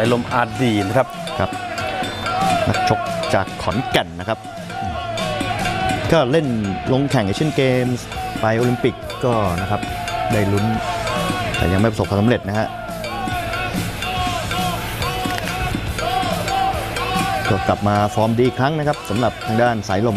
ายลมอาดีนะครับนักชกจากขอนแก่นนะครับก็เล่นลงแข่งเอเชียนเกมส์ไปโอลิมปิกก็นะครับได้ลุ้นแต่ยังไม่ประสบความสำเร็จนะฮะก็กลับมาฟอร์มดีอีกครั้งนะครับสำหรับทางด้านสายลม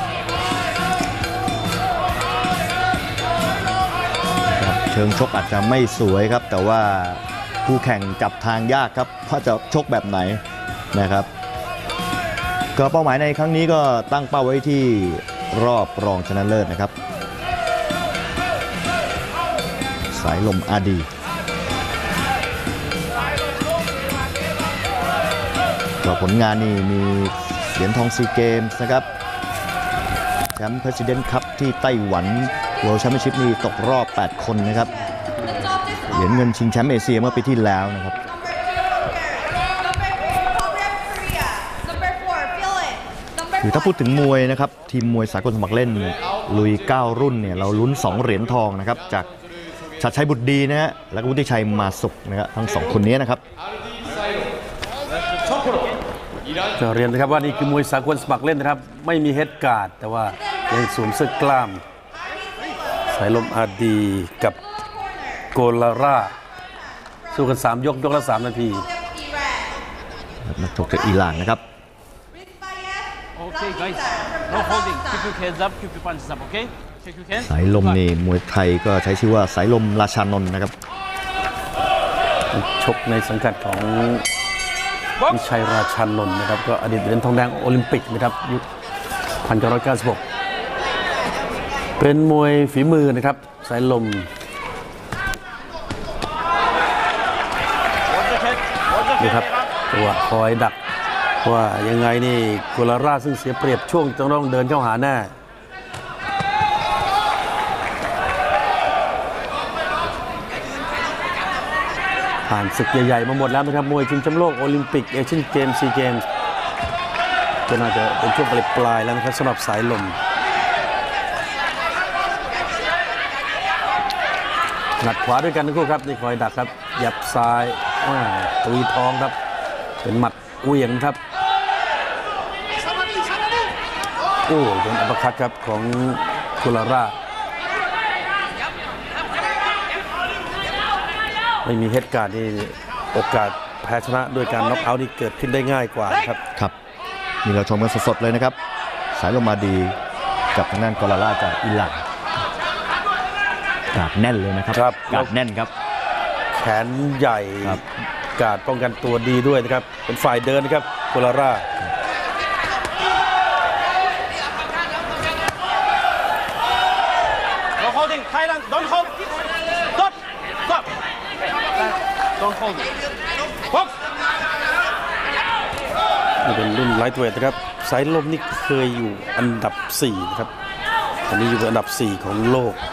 เชิงชกอาจจะไม่สวยครับแต่ว่าผู้แข่งจับทางยากครับว่าจะชกแบบไหนนะครับก็เป้าหมายในครั้งนี้ก็ตั้งเป้าไว้ที่รอบรองชนะเลิศนะครับสายลมอาดีก็ผลงานนี่มีเหรียญทองซีเกมส์นะครับแชมป์ President Cup ที่ไต้หวัน World Championship นี่ตกรอบ 8 คนนะครับเหรียญเงินชิงแชมป์เอเชียเมื่อปีที่แล้วนะครับคือถ้าพูดถึงมวยนะครับทีมมวยสากลสมัครเล่นลุย9รุ่นเนี่ยเราลุ้น2เหรียญทองนะครับจากชัดชัยบุตรดีนะฮะและวุฒิชัยมาสุขนะครับทั้ง2คนนี้นะครับก็เรียนนะครับว่านี่คือมวยสากลสมัครเล่นนะครับไม่มีเฮดการ์ดแต่ว่ายังสวมเสื้อกล้ามสายลมอาดีกับโกลาร่าสู้กัน3 ยกละ3 นาทีนักชกจากอิหร่านนะครับสายลมนี่มวยไทยก็ใช้ชื่อว่าสายลมราชานนท์นะครับชกในสังกัดของวิชัยราชานนท์นะครับก็อดีตเหรียญทองแดงโอลิมปิกนะครับยุค1996เป็นมวยฝีมือนะครับสายลมนี่ครับตัวคอยดักว่ายังไงนี่โกลาร่าซึ่งเสียเปรียบช่วงต้องเดินเข้าหาหน้าผ่านศึกใหญ่ๆมาหมดแล้วนะครับมวยชิงแชมป์โลกโอลิมปิกเอเชียนเกมส์ซีเกมส์ก็น่าจะเป็นช่วงปลายแล้วนะครับสำหรับสายลมหนัดขวาด้วยกันทั้งคู่ครับนี่คอยดักครับยับซ้ายตุยท้องครับเป็นหมัดเหวี่ยงครับโอ้โดนอัปคัตครับของโกลาร่าไม่มีเฮดการ์ดนี่โอกาสแพ้ชนะด้วยการน็อกเอาท์นี่เกิดขึ้นได้ง่ายกว่าครับนี่เราชมกันสดๆเลยนะครับสายลมอาดีกับทางด้านโกลาร่าจากอิหร่านกาดแน่นเลยนะครับกาดแน่นครับแขนใหญ่กาดป้องกันตัวดีด้วยนะครับเป็นฝ่ายเดินนะครับโกลาร่านี่เป็นรุ่นไลท์เวทนะครับสายลมนี่เคยอยู่อันดับ4นะครับตอนนี้อยู่อันดับ4ของโลก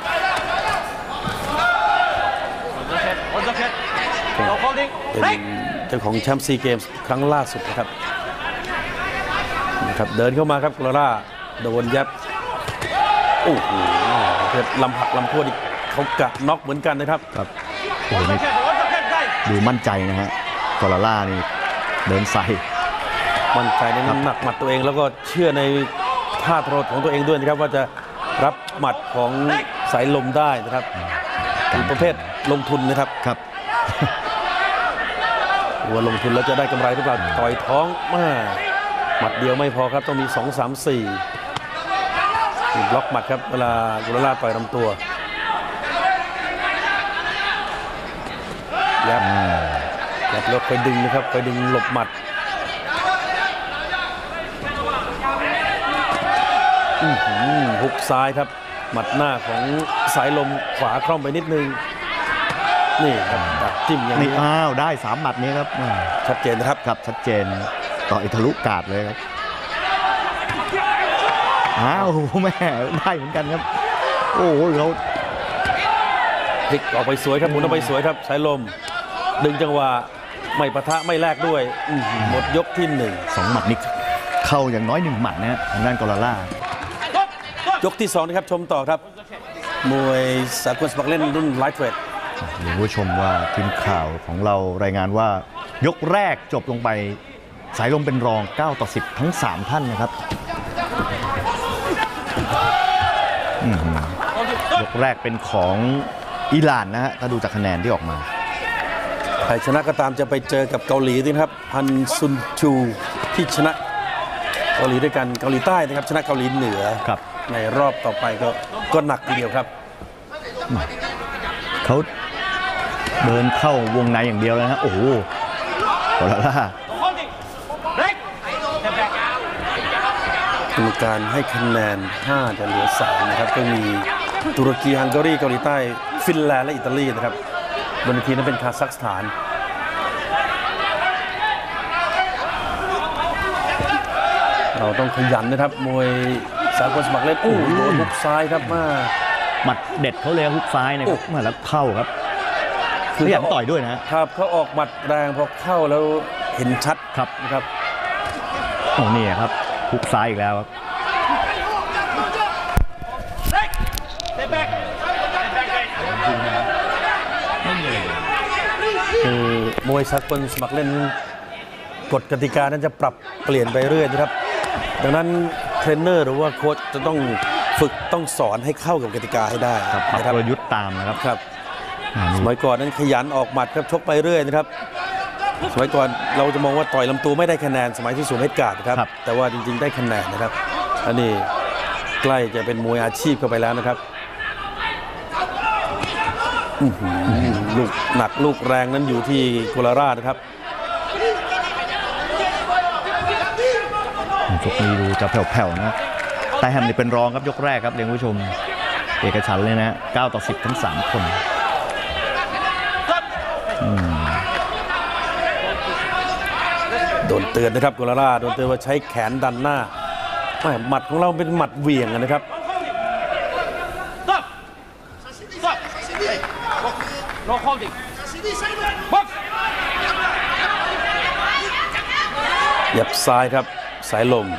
เป็นเจ้าของแชมป์ซีเกมส์ครั้งล่าสุดนะครับเดินเข้ามาครับโกลาร่าโดนยับโอ้โหลำหักลำโค่นเขากะน็อกเหมือนกันนะครับโอ้โหดูมั่นใจนะฮะโกลาร่านี่เดินใส่มั่นใจในน้ำหนักหมัดตัวเองแล้วก็เชื่อในท่าทรหดของตัวเองด้วยนะครับว่าจะรับหมัดของสายลมได้นะครับเป็นประเภทลงทุนนะครับว่าลงทุนแล้วจะได้กำไรหรือเปล่าต่อยท้องหมัดเดียวไม่พอครับต้องมี2 3 4บล็อกหมัดครับเวลาโกลาร่าต่อยลำตัวยับแล้วคอยดึงนะครับคอยดึงหลบหมัดฮุกซ้ายครับหมัดหน้าของสายลมขวาคล่อมไปนิดนึงนี่ครับดักจิ้มอย่างนี้ได้3หมัดนี้ครับชัดเจนนะครับชัดเจนต่อยทะลุกาดเลยครับแม่ได้เหมือนกันครับโอ้โหเขาพลิกออกไปสวยครับหมุนออกไปสวยครับสายลมดึงจังหวะไม่ปะทะไม่แลกด้วยหมดยกที่ 2หมัดนี้เข้าอย่างน้อย1หมัดนะทางด้านโกลาร่ายกที่2นะครับชมต่อครับมวยสากลสมัครเล่นรุ่นไลท์เวทผู้ชมว่าทีมข่าวของเรารายงานว่ายกแรกจบลงไปสายลมเป็นรอง9-10ทั้ง3ท่านนะครับยกแรกเป็นของอิหร่านนะฮะถ้าดูจากคะแนนที่ออกมาใครชนะก็ตามจะไปเจอกับเกาหลีนะครับฮันซุนจูที่ชนะเกาหลีด้วยกันเกาหลีใต้นะครับชนะเกาหลีเหนือในรอบต่อไปก็หนักทีเดียวครับเขาเดินเข้าวงในอย่างเดียวนะฮะโอ้โหโคลาร่ากรรมการให้คะแนน5จะเหลือ3นะครับก็มีตุรกีฮังการีเกาหลีใต้ฟินแลนด์และอิตาลีนะครับบนทีนั้นเป็นคาซัคสถานเราต้องขยันนะครับมวยสากลสมัครเล่นโอ้โดนฮุกซ้ายครับมาหมัดเด็ดเขาเลยฮุกซ้ายนะครับมาแล้วเข้าครับคืออยากต่อยด้วยนะครับเขาออกหมัดแรงพอเข้าแล้วเห็นชัดครับนะครับโอ้นี่ครับฮุกซ้ายอีกแล้วครับคือมวยสากลสมัครเล่นกฎกติกานั้นจะปรับเปลี่ยนไปเรื่อยนะครับดังนั้นเทรนเนอร์หรือว่าโค้ชจะต้องฝึกต้องสอนให้เข้ากับกติกาให้ได้ครับปรับกลยุทธ์ตามนะครับสมัยก่อนนั้นขยันออกหมัดครับชกไปเรื่อยนะครับสมัยก่อนเราจะมองว่าต่อยลำตัวไม่ได้คะแนนสมัยที่สวมเฮดการ์ดครับแต่ว่าจริงๆได้คะแนนนะครับอันนี้ใกล้จะเป็นมวยอาชีพเข้าไปแล้วนะครับลูกหนักลูกแรงนั้นอยู่ที่โคลารานะครับยกนี้ดูจะแผ่วๆนะแต่แฮมนี่เป็นรองครับยกแรกครับเรียนผู้ชมเอกฉันท์เลยนะ9-10ทั้ง3คนโดนเตือนนะครับโคลาราโดนเตือนว่าใช้แขนดันหน้าหมัดของเราเป็นหมัดเหวี่ยงนะครับยับซ้ายครับสายลม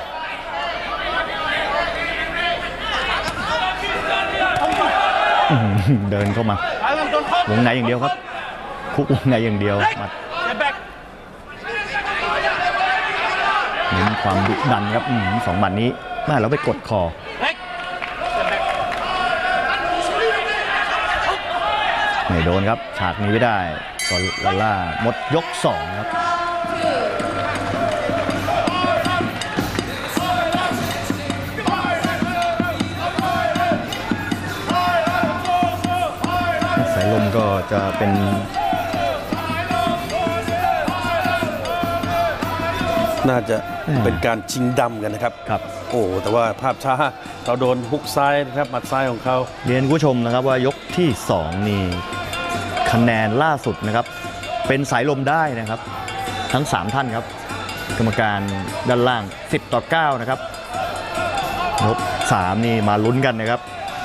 เดินเข้ามาวงในอย่างเดียวครับคุกวงในอย่างเดียวมัดเน้นความดุดันครับ2หมัดนี้น่าแล้วไปกดคอไม่โดนครับฉากนี้ไม่ได้ก็ล่าหมดยก2ครับสายลมก็จะเป็นน่าจะเป็นการชิงดำกันนะครับโอ้แต่ว่าภาพช้าเราโดนฮุกซ้ายนะครับหมัดซ้ายของเขาเรียนผู้ชมนะครับว่ายกที่2นี่คะแนนล่าสุดนะครับเป็นสายลมได้นะครับทั้ง3ท่านครับกรรมการด้านล่าง10-9นะครับยก3นี่มาลุ้นกันนะครับ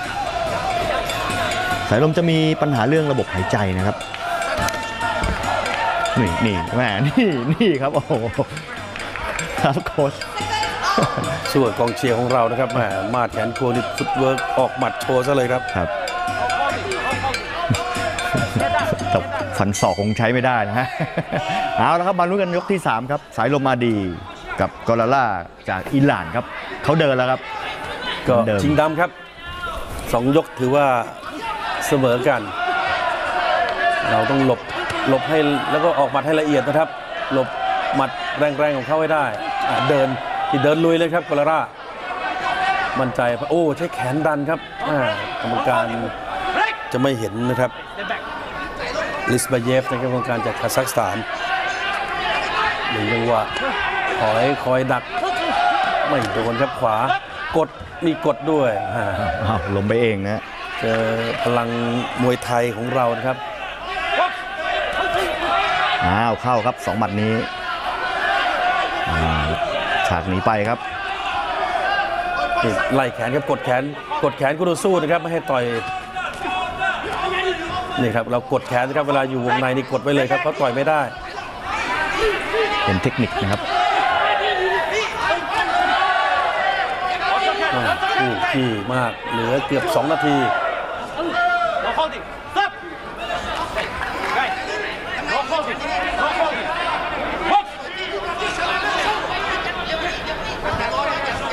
สายลมจะมีปัญหาเรื่องระบบหายใจนะครับนี่แม่นี่ครับโอ้โหครับโค้ชส่วนกองเชียร์ของเรานะครับมาดแขนโคนี่ฟุตเวิร์กออกหมัดโชว์ซะเลยครับแต่ฟันศอกคงใช้ไม่ได้นะฮะเอาละครับมาลุ้นกันยกที่3ครับสายลมมาดีกับกอลาร่าจากอิหร่านครับเขาเดินแล้วครับก็ชิงดำครับ2ยกถือว่าเสมอกันเราต้องหลบให้แล้วก็ออกหมัดให้ละเอียดนะครับหลบหมัดแรงๆของเขาให้ได้เดินลุยเลยครับโคลาร่ามั่นใจโอ้ใช้แขนดันครับกรรมการจะไม่เห็นนะครับลิสบาเยฟนะครับกรรมการจากคาซัคสถานหนึ่งจังหวะคอยดักไม่โดนครับขวากดมีกดด้วยลงไปเองนะเจอพลังมวยไทยของเรานะครับเข้าครับ2หมัดนี้ฉากหนีไปครับไล่แขนครับกดแขนกูดูสู้นะครับไม่ให้ต่อยนี่ครับเรากดแขนนะครับเวลาอยู่วงในนี่กดไว้เลยครับเขาต่อยไม่ได้เป็นเทคนิคนะครับที่มากเหลือเกือบ2นาที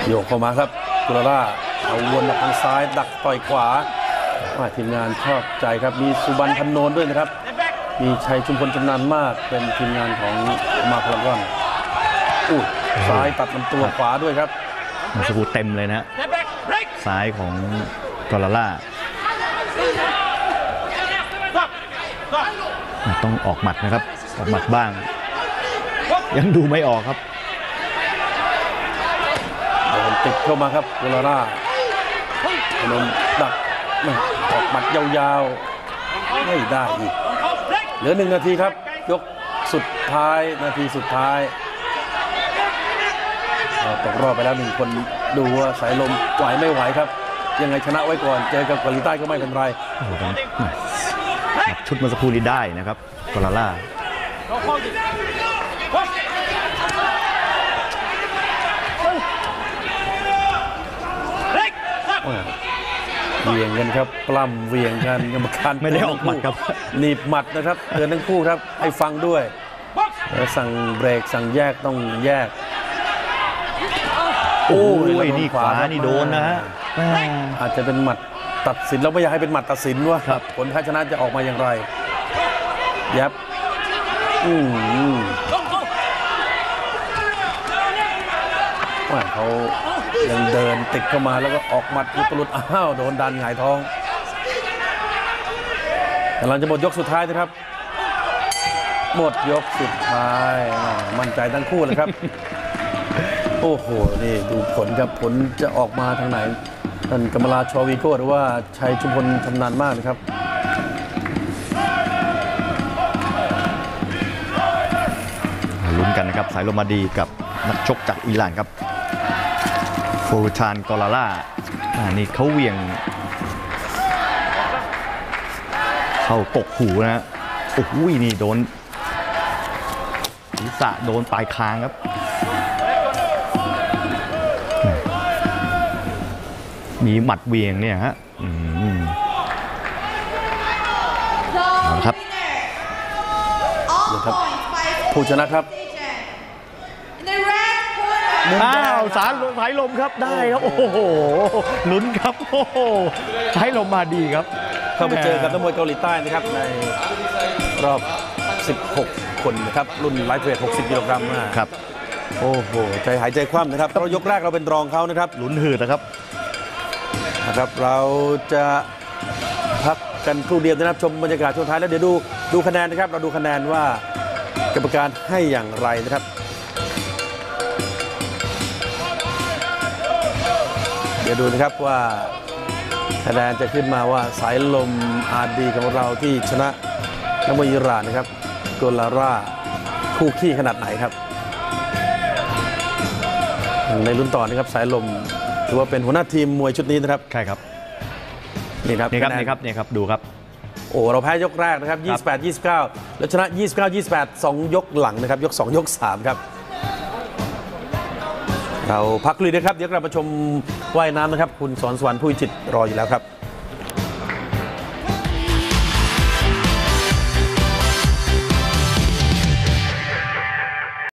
โยกเข้ามาครับกุลาร่าเอาวนออกทางซ้ายดักต่อยขวาทีมงานชอบใจครับมีสุบรรณพันโนนด้วยนะครับมีชัยชุมพลชำนาญมากเป็นทีมงานของมาพลากอนซ้ายตัดลำตัวขวาด้วยครับมันสกูเต็มเลยนะซ้ายของกอลาร่าต้องออกหมัดนะครับออกหมัดบ้างยังดูไม่ออกครับติดเข้ามาครับกุลาร่าพนมดักออกหมัดยาวๆไม่ได้อีกเหลือ1 นาทีครับยกสุดท้ายนาทีสุดท้ายตกรอบไปแล้ว1 คนดูว่าสายลมไหวไม่ไหวครับยังไงชนะไว้ก่อนเจอกับเกาหลีใต้ก็ไม่เป็นไรชุดมาสักครู่นี้ได้นะครับกอลาร่าเวียงกันครับปล้ำเวียงกันกรรมการไม่ได้ออกหมัดครับหนีบหมัดนะครับเตือนทั้งคู่ครับให้ฟังด้วยสั่งเบรกสั่งแยกต้องแยกโอ้ยนี่ขวานี่โดนนะฮะอาจจะเป็นหมัดตัดสินแล้วไม่อยากให้เป็นหมัดตัดสินว่าผลแพ้ชนะจะออกมาอย่างไรยับเขายังเดินติดเข้ามาแล้วก็ออกหมัดยุตลุดโดนดันหงายท้องกำลังจะหมดยกสุดท้ายนะครับหมดยกสุดท้ายมั่นใจทั้งคู่เลยครับโอ้โหนี่ดูผลครับผลจะออกมาทางไหนท่านกำมลาชวีโก้หรือว่าชัยชุมพลชำนาญมากนะครับลุ้นกันนะครับสายลมมาดีกับนักชกจากอิหร่านครับโฟรูชานกอลาร่านี่เขาเหวี่ยงเข้ากกหูนะฮะโอ้โหนี่โดนศีรษะโดนปลายคางครับมีหมัดเวียงเนี่ยฮะครับผู้ชนะครับสายลมครับได้ครับโอ้โหลุ้นครับโอ้โหสายลมมาดีครับเข้าไปเจอกับนักมวยเกาหลีใต้นะครับในรอบ16 คนนะครับรุ่นไลท์เวท60 กิโลกรัมครับโอ้โหใจหายใจคว่ำนะครับเพราะยกแรกเราเป็นรองเขานะครับลุ้นหืดนะครับเราจะพักกันครู่เดียวนะครับชมบรรยากาศช่วงท้ายแล้วเดี๋ยวดูคะแนนนะครับเราดูคะแนนว่ากรรมการให้อย่างไรนะครับเดี๋ยวดูนะครับว่าคะแนนจะขึ้นมาว่าสายลมอาร์ดีของเราที่ชนะนักมวยอิหร่านนะครับโกลาร่าคู่ขี้ขนาดไหนครับในรุ่นต่อนะครับสายลมถือว่าเป็นหัวหน้าทีมมวยชุดนี้นะครับใช่ครับนี่ครับดูครับโอ้เราแพ้ยกแรกนะครับ28-29แล้วชนะ29-28 2 ยกหลังนะครับยก2 ยก 3ครับเราพักเลยนะครับเดี๋ยวเรามาชมว่ายน้ำนะครับคุณสอนสวรรค์ผู้วิจิตรรออยู่แล้วครับ